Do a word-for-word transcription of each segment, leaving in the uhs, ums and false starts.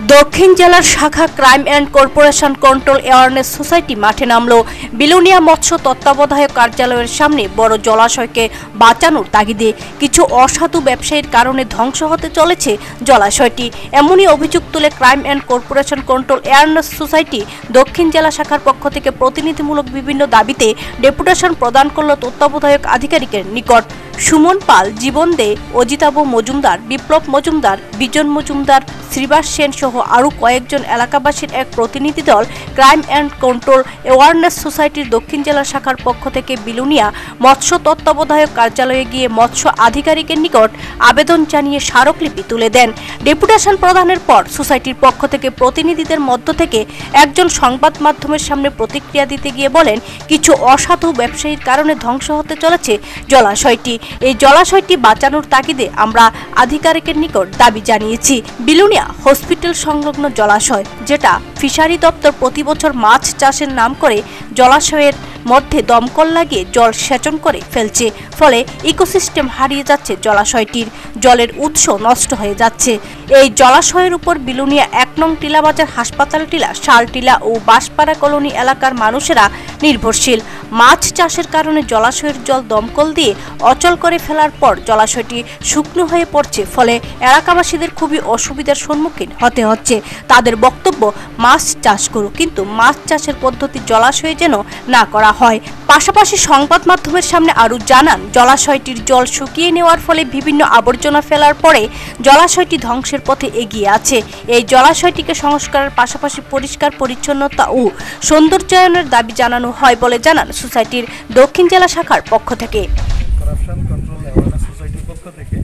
দক্ষিণ জেলার শাখা crime and corporation control awareness society মাঠে নামলো। বিলোনিয়া মৎস্য তত্ত্বাবধায়ক কার্যালয়ের সামনে বড় জলাশয়কে বাঁচানোর তাগিদে কিছু অসাধু ব্যবসায়ীর কারণে ধ্বংস হতে চলেছে জলাশয়টি। এমনই অভিযোগ তুলে crime and corporation control awareness society দক্ষিণ জেলা শাখার পক্ষ থেকে প্রতিনিধিমূলক বিভিন্ন দাবিতে ডেপুটেশন প্রদান করল তত্ত্বাবধায়ক আধিকারিকের নিকট। সুমন পাল, জীবন দে, অজিতাভ মজুমদার, বিপ্লব মজুমদার, বিজন মজুমদার, শ্রীবাস সেন সহ আরও কয়েকজন এলাকাবাসীর এক প্রতিনিধি দল ক্রাইম অ্যান্ড কন্ট্রোল অ্যাওয়ারনেস সোসাইটির দক্ষিণ জেলা শাখার পক্ষ থেকে বিলোনিয়া মৎস্য তত্ত্বাবধায়ক কার্যালয়ে গিয়ে মৎস্য আধিকারিকের নিকট আবেদন জানিয়ে স্মারকলিপি তুলে দেন। ডেপুটেশন প্রদানের পর সোসাইটির পক্ষ থেকে প্রতিনিধিদের মধ্য থেকে একজন সংবাদ মাধ্যমের সামনে প্রতিক্রিয়া দিতে গিয়ে বলেন, কিছু অসাধু ব্যবসায়ীর কারণে ধ্বংস হতে চলেছে জলাশয়টি। এই জলাশয়টি বাঁচানোর তাগিদে আমরা আধিকারিকের নিকট দাবি জানিয়েছি। বিলোনিয়া হসপিটাল সংলগ্ন জলাশয়, যেটা ফিশারি দপ্তর প্রতি বছর মাছ চাষের নাম করে জলাশয়ের মধ্যে দমকল লাগিয়ে জল সেচন করে ফেলছে, ফলে ইকোসিস্টেম হারিয়ে যাচ্ছে, জলাশয়টির জলের উৎস নষ্ট হয়ে যাচ্ছে। এই জলাশয়ের উপর বিলোনিয়া এক নং টিলাবাজার হাসপাতাল টিলা, শাল টিলা ও বাঁশপাড়া কলোনি এলাকার মানুষেরা নির্ভরশীল। মাছ চাষের কারণে জলাশয়ের জল দমকল দিয়ে অচল করে ফেলার পর জলাশয়টি শুকনো হয়ে পড়ছে, ফলে এলাকাবাসীদের খুবই অসুবিধার সম্মুখীন হতে হচ্ছে। তাদের বক্তব্য, মাছ চাষ করুক, কিন্তু মাছ চাষের পদ্ধতি জলাশয়ে যেন না করা হয়। পাশাপাশি সংবাদ মাধ্যমের সামনে আরও জানান, জলাশয়টির জল শুকিয়ে নেওয়ার ফলে বিভিন্ন আবর্জনা ফেলার পরে জলাশয়টি ধ্বংসের পথে এগিয়ে আছে। এই জলাশয়টিকে সংস্কারের পাশাপাশি পরিষ্কার পরিচ্ছন্নতা ও সৌন্দর্যায়নের দাবি জানানো হয় বলে জানান সোসাইটির দক্ষিণ জেলা শাখার পক্ষ থেকে। করাপশন কন্ট্রোল অ্যাওয়ারনেস সোসাইটির পক্ষ থেকে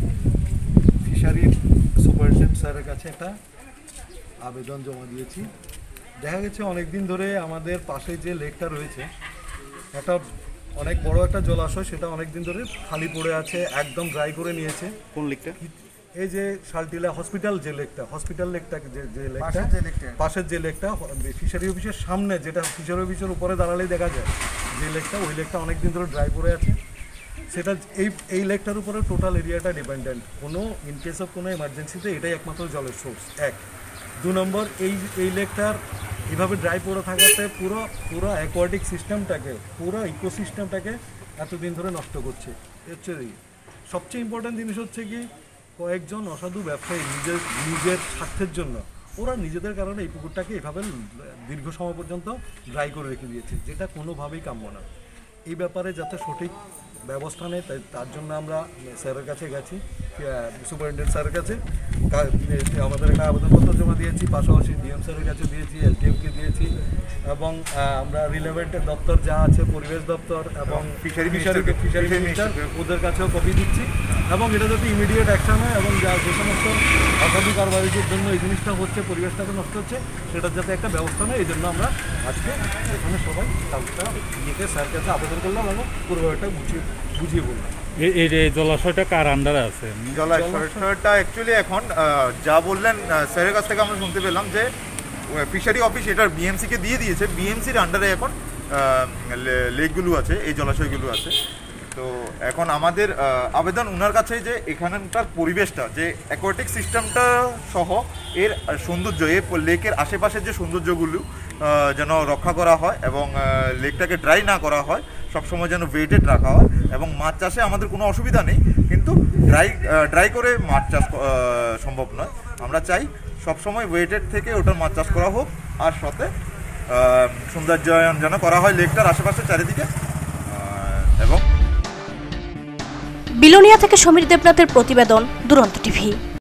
ফিশারির সুপারিনটেন্ডেন্ট স্যারের কাছে একটা আবেদন জমা দিয়েছি। দেখা গেছে অনেকদিন ধরে আমাদের পাশে যে লেকটা রয়েছে, একটা অনেক বড় একটা জলাশয়, সেটা অনেকদিন ধরে খালি পড়ে আছে, একদম ড্রাই করে নিয়েছে। কোন লেকটা? এই যে শালটিলা হসপিটাল যে লেকটা, হসপিটাল লেকটা যে যে লেকটা পাশের যে লেকটা ফিশারি অফিসের সামনে, যেটা ফিশারি অফিসের উপরে দাঁড়ালেই দেখা যায় যে লেকটা, ওই লেকটা অনেকদিন ধরে ড্রাই পড়ে আছে। সেটা এই এই লেকটার উপরে টোটাল এরিয়াটা ডিপেন্ডেন্ট। কোনো ইন কেস অফ কোনো এমার্জেন্সিতে এটাই একমাত্র জলের সোর্স। এক দু নম্বর, এই এই লেকটার এভাবে ড্রাই পড়ে থাকাতে পুরো পুরো অ্যাকোয়াটিক সিস্টেমটাকে, পুরো ইকোসিস্টেমটাকে এতদিন ধরে নষ্ট করছে। হচ্ছে সবচেয়ে ইম্পর্টেন্ট জিনিস হচ্ছে কি, কয়েকজন অসাধু ব্যবসায়ী নিজের নিজের স্বার্থের জন্য ওরা নিজেদের কারণে এই পুকুরটাকে এভাবে দীর্ঘ সময় পর্যন্ত ড্রাই করে রেখে দিয়েছে, যেটা কোনোভাবেই কাম্য না। এই ব্যাপারে যাতে সঠিক ব্যবস্থা নেয়, তাই তার জন্য আমরা স্যারের কাছে গেছি, সুপারিনটেন্ডেন্ট স্যারের কাছে আমাদের একটা আবেদনপত্র জমা দিয়েছি, পাশাপাশি ডিএম স্যারের কাছে দিয়েছি, এসডিএমকে দিয়েছি, এবং আমরা রিলেভেন্ট দপ্তর যা আছে, পরিবেশ দপ্তর এবং ফিশারি ফিশারি ফিশারি মিনিস্টার, ওদের কাছেও কপি দিচ্ছি। এবং এটা যাতে ইমিডিয়েট অ্যাকশন হয় এবং যা যে সমস্ত অসাধু কারবারিদের জন্য এই জিনিসটা হচ্ছে, পরিবেশটাকে নষ্ট হচ্ছে, সেটার যাতে একটা ব্যবস্থা নেয়, এই জন্য আমরা আজকে এখানে সবাই কালটা ইয়েকে স্যার কাছে আবেদন করলাম এবং পুরোটা বুঝিয়ে বুঝিয়ে বললাম। এই যে জলাশয়টা কার আন্ডারে আছে? জলাশয়টা অ্যাকচুয়ালি এখন যা বললেন স্যারের কাছ থেকে আমরা শুনতে পেলাম যে ফিশারি অফিস এটার বিএমসিকে দিয়ে দিয়েছে, বিএমসির আন্ডারে এখন লেকগুলো আছে, এই জলাশয়গুলো আছে। তো এখন আমাদের আবেদন ওনার কাছে যে এখানকার পরিবেশটা, যে অ্যাকোয়াটিক সিস্টেমটা সহ এর সৌন্দর্য, এই লেকের আশেপাশের যে সৌন্দর্যগুলো যেন রক্ষা করা হয় এবং লেকটাকে ড্রাই না করা হয়, সবসময় যেন ওয়েটেড রাখা হয়। এবং মাছ চাষে আমাদের কোনো অসুবিধা নেই, কিন্তু ড্রাই ড্রাই করে মাছ চাষ সম্ভব নয়। আমরা চাই সবসময় ওয়েটেড থেকে ওটার মাছ চাষ করা হোক, আর সাথে সৌন্দর্যায়ন যেন করা হয় লেকটার আশেপাশে চারিদিকে। এবং বিলোনিয়া থেকে সমীর দেবনাথের প্রতিবেদন, দুরন্ত টিভি।